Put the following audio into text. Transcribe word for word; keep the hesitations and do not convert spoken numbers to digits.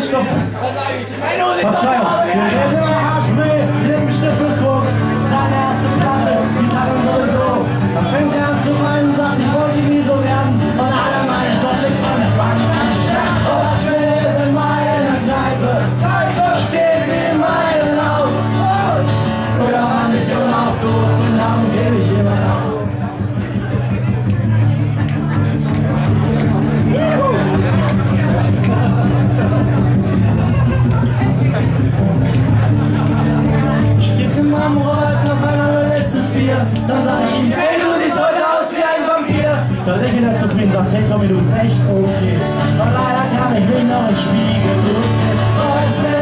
stopp! Verzeihung! Wir reden immer Haarspray, Lippenstift und Koks. Seine erste Platte, Gitarren sowieso. Dann fängt er an zu weinen, sagt, ich wollte nie so werden. Und alle meinen, Gott liegt dran, der fangen an zu sterben. Aber Philipp in meiner Kneipe, steht wie Meilen aus. Früher war ich immer auch doof, den Namen gebe ich jemand aus. Dann sag ich ihm, hey, du siehst heute aus wie ein Vampir. Dann lächelt er zufrieden, sagt, hey Tommy, du bist echt okay. Und leider kann ich mich noch im Spiegel sehen.